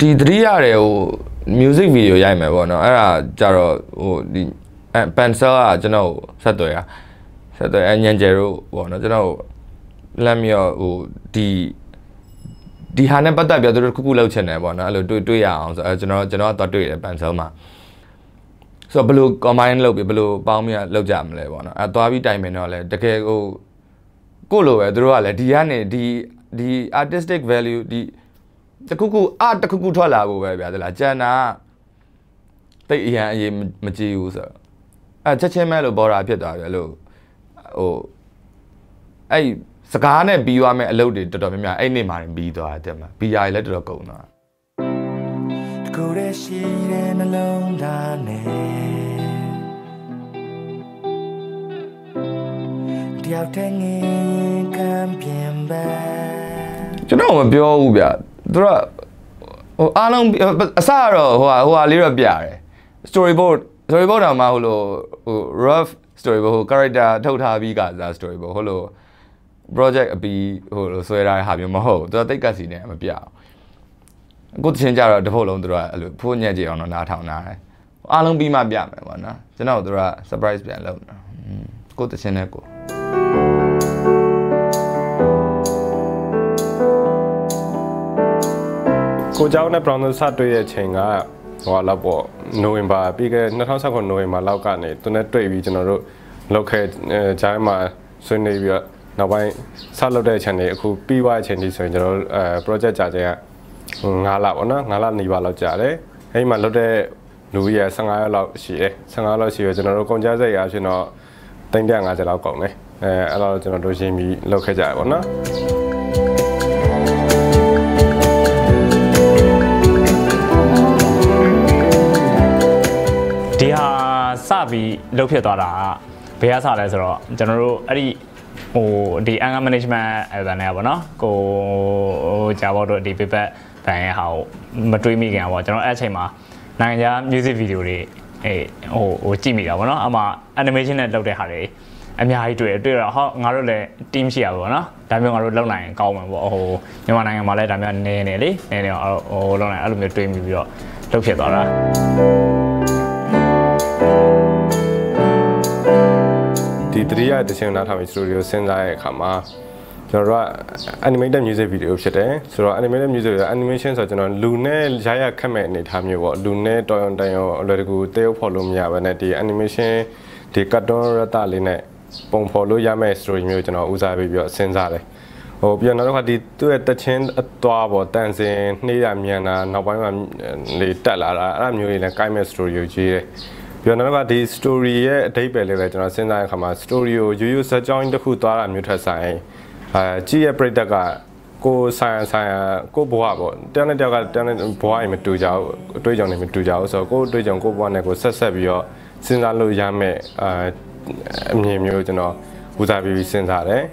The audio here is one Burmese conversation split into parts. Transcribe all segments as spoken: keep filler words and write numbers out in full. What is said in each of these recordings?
ဒီသတိရတယ်ဟို music video ရိုက်မယ်ပေါ့နော်အဲ့ဒါကြတော့ဟိုဒီ pencil ကကျွန်တော်ဆက်သွယ်ရဆက်သွယ်အညံကျယ်တို့ပေါ့နော်ကျွန်တော်လက်မြော့ဟိုဒီဒီဟာနဲ့ပတ်သက်ပြီးတော့တို့ခုခုလောက်ချင်တယ်ပေါ့နော်အဲ့လိုတွေ့တွေ့ရအောင်ဆိုအဲကျွန်တော်ကျွန်တော်ကတော့တွေ့တယ် pencil မှာဆိုတော့ဘယ်လို combine လုပ်ပြီးဘယ်လိုပေါင်းပြီးလောက်ကြမလဲပေါ့နော်အဲသွားပြီးတိုင်ပင်တော့လဲတကယ်ဟိုကိုလိုပဲတို့ကလည်းဒီကနေဒီဒီ artistic value ဒီတခုခု art တခုခုထွက်လာဖို့ပဲဗျာသလားကျန်တာတိတ်အရင်အရေးမကြည့်ဘူးဆိုတော့အဲချက်ချင်းမဲ့လို့ပေါ်တာဖြစ်သွားပြီလို့ဟိုအဲ့စကားနဲ့ပြီးသွားမဲ့အလုပ်တွေတော်တော်များများအဲ့နေ့မှရင်ပြီးသွားတယ်မှာဘီယာလည်းတော်တော်ကုန်သွားတကူရရှိတဲ့နှလုံးသားနဲ့တယောက်တည်းငင်းကံပြန်ပဲကျွန်တော်မပြောဘူးဗျသူကဟိုအားလုံးအစတော့ဟိုဟာဟိုဟာလေးတော့ပြတယ် storyboard storyboard တော့မှဟိုလိုဟို rough storyboard ဟို character ထုတ်ထားပြီးကစား storyboard ဟိုလို project အပြီးဟိုလိုဆွဲထားတဲ့ဟာမျိုးမဟုတ်သူကတိတ်ကတ်စီနဲ့မပြအောင်ကိုတချင်းကြတော့တစ်ဖုတ်လုံးသူကအဲ့လိုဖိုးညက်ကြည့်အောင်တော့နားထောင်တာအားလုံးပြီးမှပြမယ်ပေါ့နော်ကျွန်တော်တို့က surprise ပြန်လုပ်တာကိုတချင်းနဲ့ကိုကိုเจ้าနဲ့ brown စတွေ့ရဲ့ချိန်ကဟိုလောက်ပေါ့နိုဝင်ဘာပြီးခဲ့၂၀၁၉နိုဝင်ဘာလောက်ကနေသူနဲ့တွေ့ပြီးကျွန်တော်တို့လောက်ခဲ့ဂျိုင်းမှာဆွေးနွေးပြီးတော့နောက်ပိုင်းဆက်လုပ်တဲ့အချိန်တွေအခုပြီးသွားတဲ့အချိန်တွေဆိုရင်ကျွန်တော်တို့အဲ project ကြာချိန်က၅လပေါ့နော်၅လနေပါလောက်ကြာတယ်အဲဒီမှာလုပ်တဲ့လူကြီးရ၁၅ရက်လောက်ရှိတယ်၁၅လောက်ရှိရကျွန်တော်တို့ကုန်ကြစိတ်အားဖြင့်တော့၃၅၀လောက်ကုန်တယ်အဲအဲ့တော့ကျွန်တော်တို့ရှင်းပြီးလုပ်ခဲ့ကြရပါတော့နော်ဒီဟာစပြီးလုပ်ဖြစ်သွားတာဘယ်ကစလဲဆိုတော့ကျွန်တော်တို့အဲ့ဒီဟိုဒီ anger management အဲ့ဒါနဲ့ပေါ့နော်ကိုဟိုကြာဘောတို့ဒီ paper ဘန်ရဲ့ဟာကိုမတွေးမိခင်ပေါ့ကျွန်တော်အဲ့အချိန်မှာနိုင်ငံခြား music video တွေအေးဟိုဟိုကြည့်မိတာပေါ့နော်အမှ animation နဲ့လုပ်တဲ့ဟာတွေအများကြီးတွေ့တွေ့တော့ဟောငါတို့လည်း team ရှိရပါပေါ့နော်ဒါမျိုးငါတို့လုပ်နိုင်ရင်ကောင်းမှာပေါ့ဟိုမြန်မာနိုင်ငံမှာလည်းဒါမျိုးနေနေလေနေနေဟိုလုပ်နိုင်အဲ့လိုမျိုးတွေးမိပြီးတော့လုပ်ဖြစ်သွားတာဒီတတိယတစ်ချိန်နားထောင်ပြီး studio စဉ်းစားတဲ့အခါမှာကျွန်တော်တို့က animated music video ဖြစ်တယ်ဆိုတော့ animated music animation ဆိုတော့ကျွန်တော်လူနဲ့ရရခက်မဲ့အနေထားမျိုးပေါ့လူနဲ့တော်ရုံတန်ရုံအလွယ်တကူတရုပ်ဖော်လို့မရဘဲနဲ့ဒီ animation ဒီ cartoon ရတာလေးနဲ့ပုံဖော်လို့ရမယ့် story မျိုးကျွန်တော်ဦးစားပေးပြီးတော့စဉ်းစားတယ်ဟိုပြန်တော့ဒီသူ့ရဲ့တချင်းအသွားပေါ့တန်စင်နှေးရမြန်တာနောက်ပိုင်းမှာလေတက်လာတာအဲ့လိုမျိုးတွေလည်းကိုင်းမဲ့ story ကိုကြီးတယ်ပြန်တော့ဒီ story ရဲ့အဓိပ္ပာယ်လေးပဲကျွန်တော်စဉ်းစားတဲ့အခါမှာ story ကိုရိုးရိုးစကြောင်းတစ်ခုသွားတာမျိုးထက်ဆိုင်အဲကြည့်ရပြိတ္တကကိုဆိုင်ဆိုင်ကိုဘွားပေါ့တယောက်နဲ့တယောက်ကတယောက်နဲ့ဘွားအိမ်မတူကြဘူးအတွေ့အကြုံတွေမတူကြဘူးဆိုတော့ကိုအတွေ့အကြုံကိုဘွားနဲ့ကိုဆက်ဆက်ပြီးတော့စဉ်းစားလို့ရမယ်အဲအမြင်မျိုးကျွန်တော်ဦးစားပေးပြီးစဉ်းစားတယ်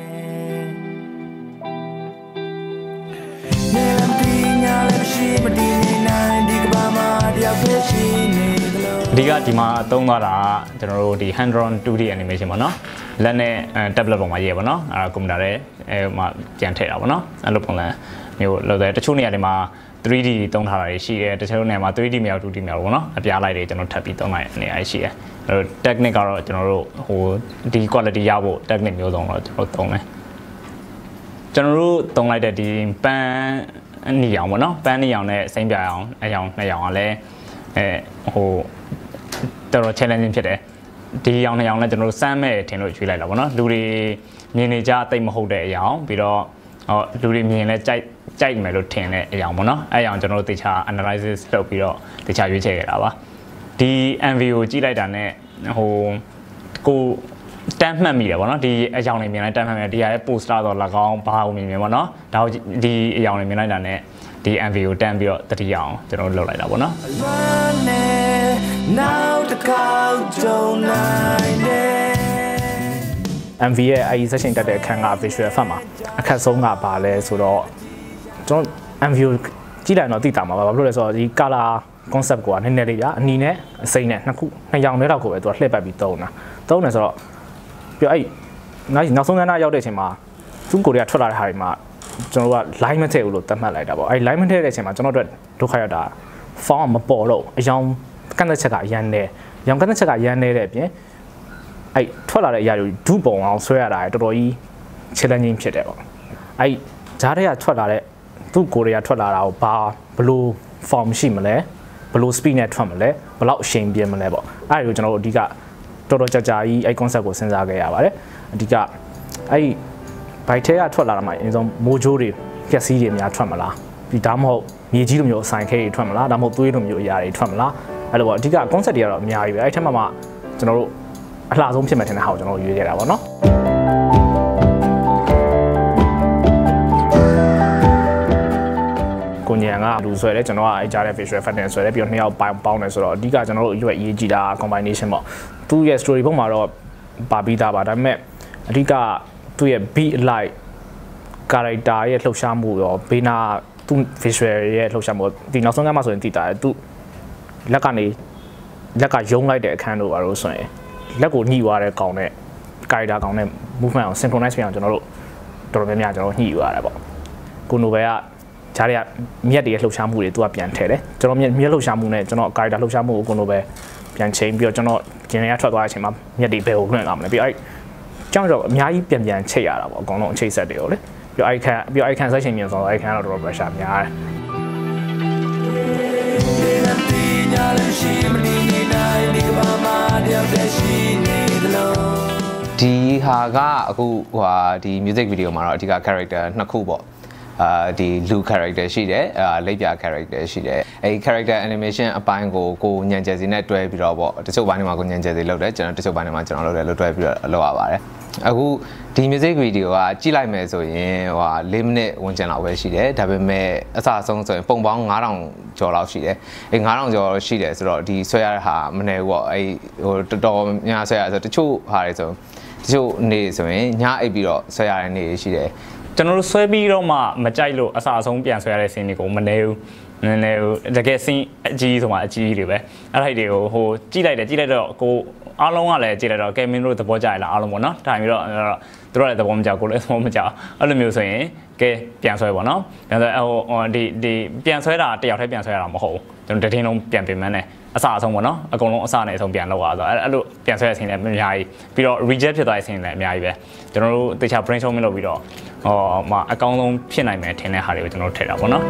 ဒီကဒီမှာသုံးသွားတာကျွန်တော်တို့ဒီ hand drawn 2 D animation ပေါ့နော်လက်နဲ့ tablet ပေါ်မှာရေးပါတော့အဲကွန်ပျူတာထဲအဲမှာပြန်ထည့်တာပေါ့နော်အဲ့လိုပုံစံမျိုးလောက်တယ်တချို့နေရာတွေမှာ three D သုံးထားတာရှိတယ်တချို့နေရာမှာ three D မြောက် two D မြောက်ပေါ့နော်အပြားလိုက်တွေကျွန်တော်ထပ်ပြီးသုံးလိုက်နေရာရှိတယ်အဲ့တော့ technique ကတော့ကျွန်တော်တို့ဟိုဒီ quality ရဖို့ technique မျိုးစုံတော့ကျွန်တော်သုံးတယ်ကျွန်တော်တို့သုံးလိုက်တဲ့ဒီပန်းနီအောင်ပေါ့နော်ပန်းနီအောင်နဲ့စိမ့်ပြအောင်အယောင်နှစ်ယောင်ကလည်းအဲဟိုတော်တော် challenging ဖြစ်တယ်ဒီအောင်နှစ်ယောင်နဲ့ကျွန်တော်တို့စမ်းမဲ့ထင်လို့ရွေးလိုက်တာပေါ့နော်လူတွေမြင်နေကြတိတ်မဟုတ်တဲ့အယောင်ပြီးတော့ဟောလူတွေမြင်လဲကြိုက်ကြိုက်မယ်လို့ထင်တဲ့အယောင်ပေါ့နော်အဲအယောင်ကျွန်တော်တို့တေချာ analysis လုပ်ပြီးတော့တေချာရွေးချယ်ခဲ့တာပါဒီ M V ကိုကြည့်လိုက်တာနဲ့ဟိုကိုတမ်းမှတ်မိတယ်ပေါ့နော်ဒီအယောင်တွေမြင်လိုက်တမ်းမှတ်မိတယ်ဒီဟာရဲ့ poster တော့၎င်းဘာကိုမြင်မြင်ပေါ့နော်ဒါဒီအယောင်တွေမြင်လိုက်တာနဲ့ဒီ M V ကိုတန်းပြီးတော့တတိယအောင်ကျွန်တော်လုပ်လိုက်တာပေါ့နော်M V ရဲ့အဲဒီ session တက်တဲ့အခန်းက visual effect မှာအခက်ဆုံးကဘာလဲဆိုတော့ကျွန်တော် M V ကိုကြည့်လိုက်တော့သိတာမှာပါဘာလို့လဲဆိုတော့ဒီ color concept ကိုကနည်းနည်းလေးပြအနီနဲ့အစိမ်းနဲ့နှစ်ခုနှစ်ရောင်လေးတော့ကိုပဲသူကလှည့်ပတ်ပြီးသုံးတာသုံးတယ်ဆိုတော့ပြီးအဲ့နောက်နောက်ဆုံးကဏ္ဍရောက်တဲ့အချိန်မှာသူ့ကိုယ်တွေကထွက်လာတဲ့ဟာတွေမှာကျွန်တော်က line မထည့်ဘူးလို့သတ်မှတ်လိုက်တာပေါ့အဲ့ line မထည့်တဲ့အချိန်မှာကျွန်တော်တို့ဒုက္ခရောက်တာ form မပေါ်တော့အယောင်ကန့်သက်ချက်ကအရန်နေရောင်ကန့်သက်ချက်ကရန်နေတဲ့အပြင်အဲ့ထွက်လာတဲ့အရာတွေဒုပုံအောင်ဆွဲရတာတော်တော်ကြီး challenging ဖြစ်တယ်ပေါ့အဲ့ဂျားတွေကထွက်လာတဲ့သူ့ကိုရီးယားထွက်လာတာကိုဘာဘလို့ form ရှိမလဲဘလို့ speed နဲ့ထွက်မလဲဘလောက်အရှိန်ပြင်းမလဲပေါ့အဲ့ဒါကိုကျွန်တော်တို့အဓိကတော်တော်ကြာကြာကြီးအဲ့ concept ကိုစဉ်းစားခဲ့ရပါတယ်အဓိကအဲ့ဘိုက်ထဲကထွက်လာတာမှအရင်ဆုံးမိုးကြိုးတွေပျက်စီးတွေများထွက်မလားဒီဒါမှမဟုတ်မြေကြီးလိုမျိုးအဆိုင်ခဲတွေထွက်မလားဒါမှမဟုတ်သွေးလိုမျိုးအရာတွေထွက်မလားအဲ့လိုပေါ့အဓိက concept တွေကတော့အများကြီးပဲအဲ့ထက်မှမှကျွန်တော်တို့အလှဆုံးဖြစ်မယ်ထင်တဲ့ဟာကိုကျွန်တော်ရွေးခဲ့တာပေါ့နော်ကိုညံကလူဆွဲတယ်ကျွန်တော်ကအဲ့ကြားတဲ့ visual effect နဲ့ဆွဲတယ်ပြီးတော့နှစ်ယောက်ပေါင်းပေါင်းတယ်ဆိုတော့အဓိကကျွန်တော်တို့ရွက်ရေးကြည့်တာ combination ပေါ့သူ့ရဲ့ story ဘုတ်မှာတော့ပါပြီးသားပါဒါပေမဲ့အဓိကသူ့ရဲ့ beat like character ရဲ့လှုပ်ရှားမှုရောဘေးနာသူ့ visual ရဲ့လှုပ်ရှားမှုဒီနောက်ဆုံးကမှဆိုရင်သိတာတယ်သူလက်ကနေလက်ကယုံလိုက်တဲ့အခန်းတို့ပါလို့ဆိုရင်လက်ကိုညှိသွားတဲ့ကောင်နဲ့ character ကောင်နဲ့ movement အောင် synchronize ဖြစ်အောင်ကျွန်တော်တို့တော်တော်များများကျွန်တော်ညှိယူရတယ်ပေါ့ကိုနိုဘယ်ကဂျားတွေကမြက်တွေလှုပ်ရှားမှုတွေသူကပြန်ထည့်တယ်ကျွန်တော်မြက်မြက်လှုပ်ရှားမှုနဲ့ကျွန်တော် character လှုပ်ရှားမှုကိုကိုနိုဘယ်ပြန်ချိန်ပြီးတော့ကျွန်တော်ဂျင်နေရထွက်သွားတဲ့အချိန်မှာမြက်တွေဘယ်ကိုလွှင့်လာမလဲပြီးအဲ့ကြောင့်တော့အများကြီးပြန်ပြန်ချိတ်ရတာပေါ့အကောင်လုံးအချိတ်ဆက်တွေကိုလေပြီးအဲ့ခန့်ပြီးအဲ့ခန့်ဆက်ချိန်ပြန်ဆိုတော့အဲ့ခန့်တော့တော်တော် pressure များတယ်ဒီဟာကအခုဟိုဟာဒီ music video မှာတော့အဓိက character နှစ်ခုပေါ့အာဒီလူ character ရှိတယ်အာလက်ပြ character ရှိတယ်အဲဒီ character animation အပိုင်းကိုကိုညံကျယ်စီနဲ့တွဲပြီးတော့ပေါ့တချို့ဘိုင်းတွေမှာကိုညံကျယ်စီလုပ်တယ်ကျွန်တော်တချို့ဘိုင်းတွေမှာကျွန်တော်လုပ်တယ်လို့တွဲပြီးတော့လုပ်ရပါတယ်အခုဒီ music video ကကြည့်လိုက်မယ်ဆိုရင်ဟို၄မိနစ်ဝန်းကျင်လောက်ပဲရှိတယ်ဒါပေမဲ့အစအဆုံးဆိုရင်ပုံပေါင်း၅ထောင်ကျော်လောက်ရှိတယ်အဲ၅ထောင်ကျော်ရှိတယ်ဆိုတော့ဒီဆွဲရတဲ့ဟာမနေဘူးပေါ့အဲဟိုတော်တော်များဆွဲရဆိုတချို့ဟာတွေဆိုတချို့နေဆိုရင်ညအိပ်ပြီးတော့ဆွဲရတဲ့နေရှိတယ်ကျွန်တော်တို့ဆွဲပြီးတော့မှမကြိုက်လို့အစားအဆုံးပြန်ဆွဲရတဲ့ဆင်းတွေကိုမနေဘူးနည်းနည်းတကယ်ဆင်းအကြီးဆိုမှအကြီးတွေပဲအဲ့ဒါတွေကိုဟိုကြည့်လိုက်တယ်ကြည့်လိုက်တော့ကိုအားလုံးကလည်းကြည့်လိုက်တော့ကဲမင်းတို့သဘောကျရလားအားလုံးပေါ့နော်ဒါပြီးတော့သူတို့လည်းသဘောမကျကိုလည်းသဘောမကျအဲ့လိုမျိုးဆိုရင်ကဲပြန်ဆွဲပေါ့နော်ပြန်ဆွဲဟိုဒီဒီပြန်ဆွဲတာတယောက်တည်းပြန်ဆွဲရတာမဟုတ်ဘူးကျွန်တော်တတင်းလုံးပြန်ပြင်မှန်းတယ်အစားအဆုံးပေါ့နော်အကုန်လုံးအစားနဲ့အဆုံးပြန်လောက်ရဆိုအဲ့အဲ့လိုပြန်ဆွဲရခြင်းလည်းအများကြီးပြီးတော့ reject ဖြစ်သွားတဲ့ခြင်းလည်းအများကြီးပဲကျွန်တော်တို့တခြား brainstorming လုပ်ပြီးတော့ဟောမအကောင်းဆုံးဖြစ်နိုင်မယ်ထင်တဲ့ဟာတွေကိုကျွန်တော်ထည့်တာပေါ့နော်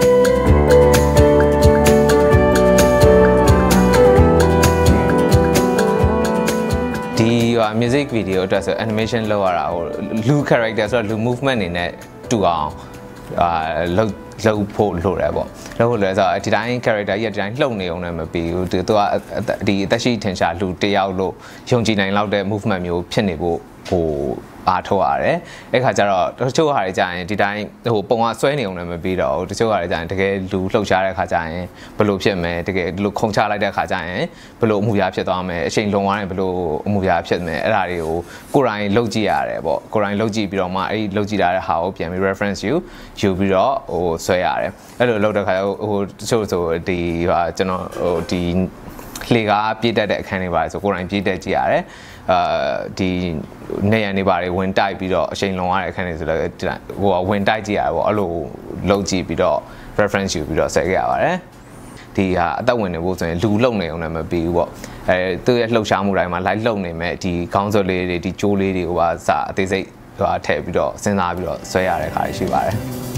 ဒီဟာ music video အတွက်ဆို animation လောက်ရတာဟိုလူ character ဆိုတော့လူ movement အနေနဲ့တူအောင်အာလောက်လောက်ဖို့လိုတယ်ပေါ့လောက်ဖို့လိုလဲဆိုတော့ဒီတိုင်း character ကြီးကဒီတိုင်းလှုပ်နေအောင်လည်းမပြီးဘူးသူကဒီအသက်ရှိထင်ရှားလူတယောက်လို့ယုံကြည်နိုင်လောက်တဲ့ movement မျိုးဖြစ်နေဖို့ဟိုအားထုတ်ရတယ်အဲ့ခါကျတော့တချို့ဟာတွေကြာရင်ဒီတိုင်းဟိုပုံကဆွဲနေအောင်လည်းမပြီးတော့တချို့ဟာတွေကြာရင်တကယ်လူလှုပ်ရှားတဲ့ခါကြာရင်ဘယ်လိုဖြစ်မယ်တကယ်ဒီလိုခုံချလိုက်တဲ့ခါကြာရင်ဘယ်လိုအမှုရာဖြစ်သွားမယ်အချိန်လွန်သွားရင်ဘယ်လိုအမှုရာဖြစ်မယ်အဲ့ဒါတွေကိုကိုယ်တိုင်လုပ်ကြည့်ရတယ်ပေါ့ကိုယ်တိုင်လုပ်ကြည့်ပြီးတော့မှအဲ့ဒီလုပ်ကြည့်တာတဲ့ဟာကိုပြန်ပြီး reference ယူယူပြီးတော့ဟိုဆွဲရတယ်အဲ့လိုလုပ်တဲ့ခါဟိုတချို့ဆိုဒီဟာကျွန်တော်ဟိုဒီလေကားပြည့်တက်တဲ့အခန်းတွေပါဆိုကိုယ်တိုင်ပြည့်တက်ကြည့်ရတယ်အာဒီနေရနေပါတယ်ဝင်တိုက်ပြီးတော့အချိန်လွန်ရတဲ့အခန်းတွေဆိုတော့ဟိုကဝင်တိုက်ကြည့်ရပေါ့အဲ့လိုလုပ်ကြည့်ပြီးတော့ reference ယူပြီးတော့ဆက်ခဲ့ရပါတယ်ဒီဟာအသက်ဝင်နေဖို့ဆိုရင်လူလုံနေအောင်လည်းမပြီးဘူးပေါ့အဲသူ့ရဲ့လှုပ်ရှားမှုတိုင်းမှာ live လုံနေမဲ့ဒီခေါင်းစွပ်လေးတွေဒီကြိုးလေးတွေကိုပါစအသေးစိတ်ဟိုထည့်ပြီးတော့စဉ်းစားပြီးတော့ဆွဲရတဲ့ခါရှိပါတယ်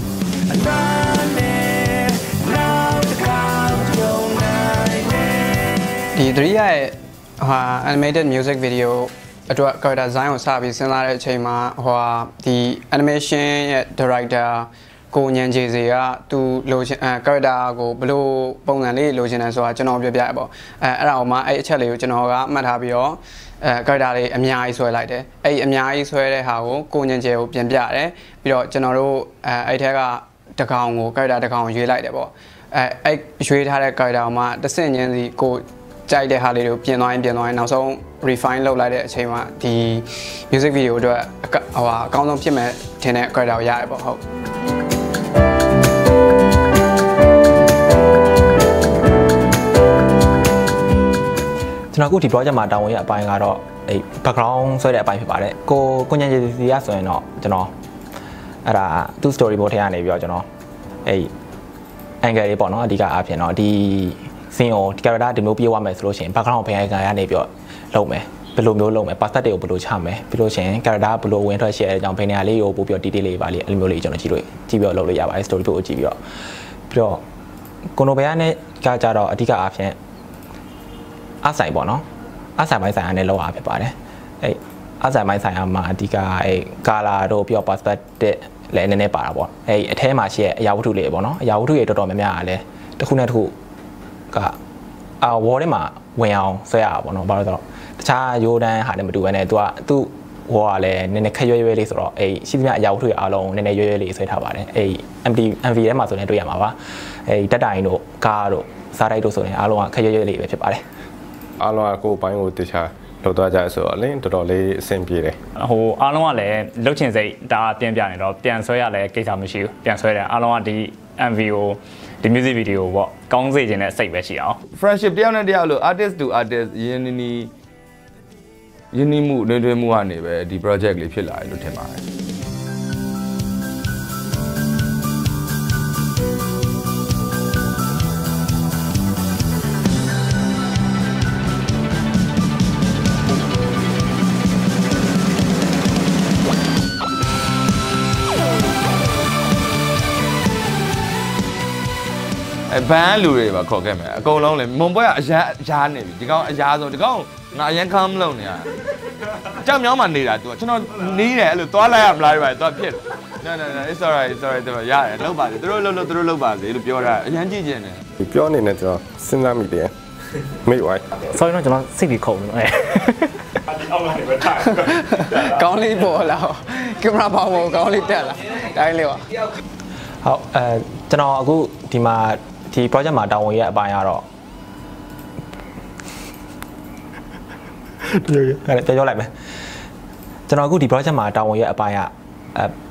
ဒီthreeရဲ့ဟာ animated music video အတွက် character design ကိုစပြီးစဉ်းစားတဲ့အချိန်မှာဟိုဒီ animation ရဲ့ director ကိုညံခြေစီကသူလိုချင်အဲ character ကိုဘယ်လိုပုံစံလေးလိုချင်တယ်ဆိုတာကျွန်တော်ပြပြရပေါ့အဲအဲ့ဒါကိုမှအဲ့အချက်လေးကိုကျွန်တော်ကမှတ်ထားပြီးတော့အဲ character လေးအများကြီးဆွဲလိုက်တယ်အဲ့အများကြီးဆွဲတဲ့ဟာကိုကိုညံခြေကိုပြင်ပြတယ်ပြီးတော့ကျွန်တော်တို့အဲအဲ့ထက်ကတကောင်ကို character တကောင်ကိုရွေးလိုက်တယ်ပေါ့အဲအဲ့ရွေးထားတဲ့ character ကိုမှတစ်ဆင့်ချင်းစီကိုကြိုက်တဲ့ဟာလေးတွေကိုပြင်သွားရင်ပြင်သွားရင်နောက်ဆုံး refine လုပ်လိုက်တဲ့အချိန်မှာဒီ music video အတွက်ဟိုဟာအကောင်းဆုံးဖြစ်မဲ့ထင်တဲ့ character ကိုရတယ်ပေါ့ဟုတ်ကျွန်တော်အခုဒီ project မှာတာဝန်ရအပိုင်းကတော့အဲ background ဆွဲတဲ့အပိုင်းဖြစ်ပါတယ်ကိုကိုညံခြေစီကဆိုရင်တော့ကျွန်တော်အဲ့ဒါသူ story board ထဲကနေပြီးတော့ကျွန်တော်အဲ့ angle လေးပေါ့နော်အဓိကအဖြစ်တော့ဒီ scene ကို character ဒီမျိုးပြေးသွားမယ်ဆိုလို့ရှိရင် background ဘယ်ကနေကနေပြီးတော့လုပ်မယ်ဘယ်လိုမျိုးလုပ်မယ် perspective ကိုဘယ်လိုချမယ်ပြီးလို့ရှိရင် character ဘယ်လိုဝင်ထွက်ရှယ်တဲ့အကြောင်းဘယ်နေရာလေးကိုပို့ပြီးတော့ detail လေးပါလေးအဲ့လိုမျိုးလေးကျွန်တော်ကြည့်လို့ကြည့်ပြီးတော့လုပ်လို့ရပါတယ် story board ကိုကြည့်ပြီးတော့ပြီးတော့ကိုနိုဘယ်နဲ့ကကြတော့အဓိကအဖြစ်အဆိုင်ပေါ့နော်အဆိုင်ပိုင်းဆိုင်အနေနဲ့လောက်အားဖြစ်ပါတယ်အဲ့အဆိုင်ပိုင်းဆိုင်အမှာအဓိကအဲ့ကာလာတို့ပြီးတော့ perspective လည်းနည်းနည်းပါတာပေါ့အဲ့အထဲမှာရှိတဲ့အရာဝတ္ထုလေးပေါ့နော်အရာဝတ္ထုတွေတော်တော်များများကလည်းတစ်ခုနဲ့တစ်ခုကအာဝေါ်ထဲမှာဝင်အောင်ဆွဲရတာပေါ့နော်ဘာလို့ဆိုတော့တခြားရိုးတန်းဟာနဲ့မတူဘဲနဲ့သူကသူ့ဝေါ်ကလည်းနည်းနည်းခက်ရွရွလေးဆိုတော့အဲ့ရှိသမျှအရာဝတ္ထုတွေအားလုံးနည်းနည်းရွရွလေးဆွဲထားပါတယ်အဲ့ M D M V ထဲမှာဆိုရင်တွေ့ရမှာပါအဲ့တက်တိုင်တို့ကားတို့စားတိုက်တို့ဆိုရင်အားလုံးကခက်ရွရွလေးပဲဖြစ်ပါတယ်အားလုံးကကိုယ်ပိုင်းကိုတခြားလောက်သွားကြဆိုတော့လင်းတော်တော်လေးအဆင်ပြေတယ်ဟိုအားလုံးကလည်းလုတ်ချင်စိတ်ဒါပြန်ပြနေတော့ပြန်ဆွဲရလဲကိစ္စမရှိဘူးပြန်ဆွဲတယ်အားလုံးကဒီ M V ကိုဒီ music video ကိုပေါ့ကောင်းစေခြင်းနဲ့စိတ်ပဲရှိအောင် friendship တယောက်နဲ့တယောက်လို့ artist to artist ရင်းနီးရင်းနှီးမှုတွင်တွင်မှုကနေပဲဒီ project လေးဖြစ်လာတယ်လို့ထင်ပါတယ်ဘန်းလူတွေပါခေါ်ခဲ့မယ်အကုန်လုံးလေမွန်ပွဲကအရာရာနေပြီဒီကောင်အရာဆိုဒီကောင်ငါအရင်ခမ်းမလုံးနေရကြောက်မြောင်းမှနေတာ तू ကျွန်တော်နေတယ်အဲ့လိုသွားလိုက်ရမလားဒီပါ तू ဖြစ်တယ် no no no it's alright it's alright တို့ရတယ်လောက်ပါစေသူတို့လှုပ်လို့သူတို့လှုပ်ပါစေလို့ပြောတာအရင်ကြည့်ကျင်တယ်ပြောနေနဲ့ကျွန်တော်စဉ်းစားမိတယ်မိဝိုင်း sorry တော့ကျွန်တော်စိတ်ကြီးခုန်နေအဲဒီအောက်ကနေပဲထားကောင်းလေးပေါ်လာကင်မရာပေါင်းပေါ်ကောင်းလေးတက်လာတိုင်းလေးပါဟုတ်အဲကျွန်တော်အခုဒီမှာဒီ project မှာတာဝန်ရဲ့အပိုင်းကတော့ပြောရပြောပြောလိုက်မယ်ကျွန်တော်အခုဒီ project မှာတာဝန်ရဲ့အပိုင်းကအဲ